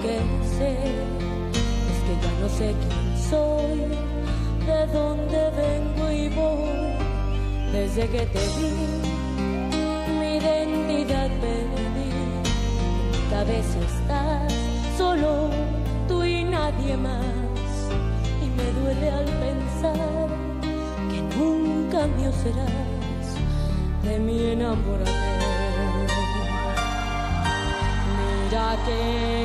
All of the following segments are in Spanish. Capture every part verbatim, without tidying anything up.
que sé es que ya no sé quién soy, de dónde vengo y voy. Desde que te vi, mi identidad perdí. En mi cabeza estás, solo tú y nadie más. Y me duele al pensar que nunca mío serás. De mí enamórate. Mira que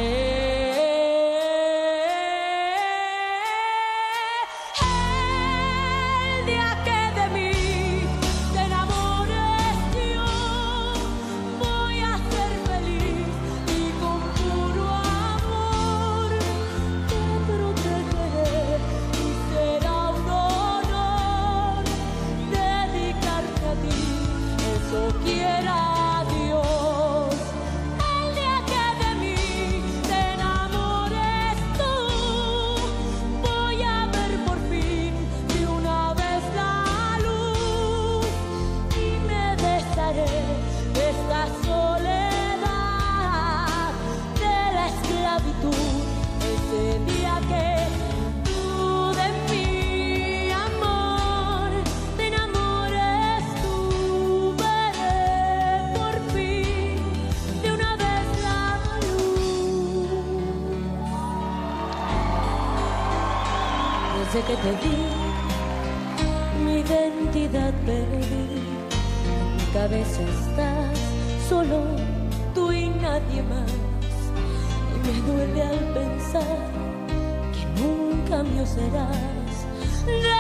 el día que de mí te enamores yo voy a ser feliz y con puro amor te protegeré y será un honor dedicarte a ti, eso quiera Dios. El día que de mí te enamores tú voy a ver por fin de una vez la luz y me desharé de esta soledad, de la esclavitud. Ese día que tú de mi amor te enamores tú, veré por fin de una vez la luz. Desde que te vi, mi identidad perdí. En mi cabeza estás, solo tú y nadie más. Y me duele al pensar que nunca mío serás.